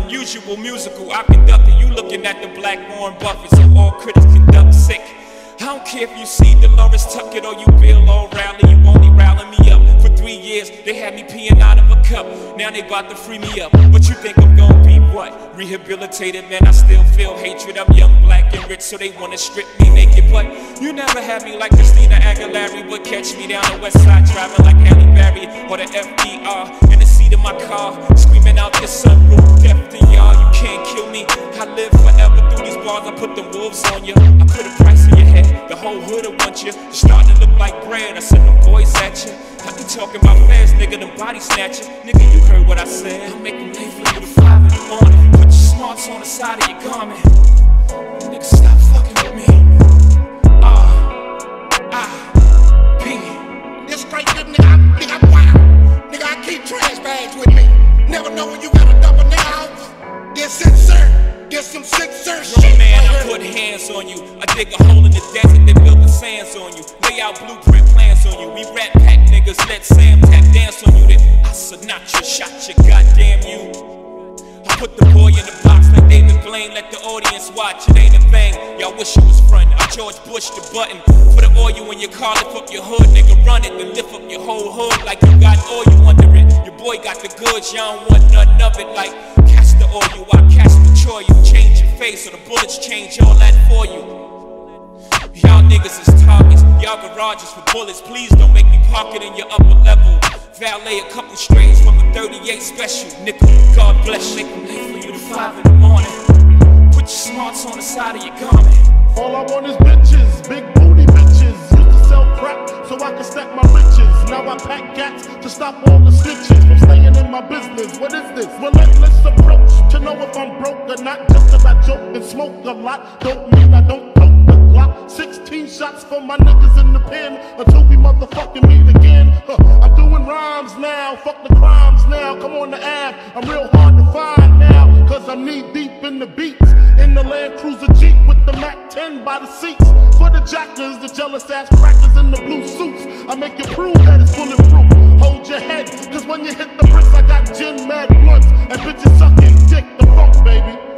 usual musical I conducted. You looking at the Black Warren Buffett, so all critics conduct sick. I don't care if you see Dolores Tuckett or you Bill O'Reilly, you only rallying me up. For 3 years, they had me peeing out of a cup. Now they about to free me up. But you think I'm gonna be what? Rehabilitated, man, I still feel hatred. I'm young, black, and rich, so they wanna strip me naked. But you never had me like Christina Aguilera, but catch me down the west side driving like Halle Berry or the FDR in the seat of my car, screaming out the sunroof, deaf to y'all. You can't kill me. I live forever through these bars. I put the wolves on you. I put a price on your head. The whole hood will want you. You starting to look like bread. I send them boys at you. I be talking about fast, nigga, them body snatching. Nigga, you heard what I said. I make them late for you to 5 in the morning. Put your smarts on the side of your garment. Nigga, stop fucking with me. Biggie. This straight up, nigga, I'm wild. Nigga, I keep trash bags with me. Never know when you gotta dump a nigga out. Get sincere. Get some sincere shit. Man, I put hands on you. I dig a hole in the desert, they build the sands on you. Lay out blueprint plans on you. We rat pack niggas, let Sam tap dance on you. Then I Sinatra shot you, goddamn you. I put the boy in the box like David Blaine, let the audience watch. It ain't a thing, y'all wish it was front. I George Bush the button. Put the oil in your car, lift up your hood, nigga, run it. Then lift up your whole hood like you got oil under it. Your boy got the goods, y'all don't want none of it. Like catch the oil, I catch the choy. You change your face or the bullets change all that for you. Y'all niggas is targets, y'all garages for bullets. Please don't make me park it in your upper level. Valet a couple strays from a 38 special. Nickel, God bless you. Make them late for you to 5 in the morning. Put your smarts on the side of your garment. All I want is bitches, big booty bitches. Used to sell crack so I can stack my riches. Now I pack gats to stop all the snitches from staying in my business. What is this? Relentless approach to know if I'm broke or not. Just cause I joke and smoke a lot don't mean I don't poke the Glock. 16 shots for my niggas in the pen until we motherfucking meet again. I'm doing rhymes now, fuck the crimes now. Come on the Ave, I'm real hard to find now. Cause I'm knee deep in the beats. In the Land Cruiser Jeep with the Mac 10 by the seats. For the jackers, the jealous ass crackers in the blue suits. I make you prove that it's bulletproof. Hold your head, cause when you hit the bricks I got gin mad blunts and bitches sucking dick, the funk baby.